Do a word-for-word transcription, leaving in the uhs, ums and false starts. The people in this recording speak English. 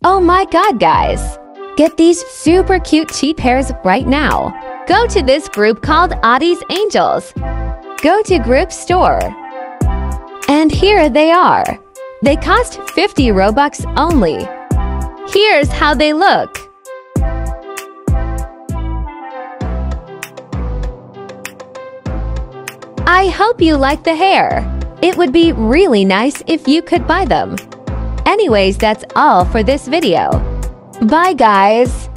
Oh my god, guys! Get these super cute cheap hairs right now. Go to this group called Aati's Angels. Go to Group Store. And here they are. They cost fifty Robux only. Here's how they look. I hope you like the hair. It would be really nice if you could buy them. Anyways, that's all for this video. Bye guys!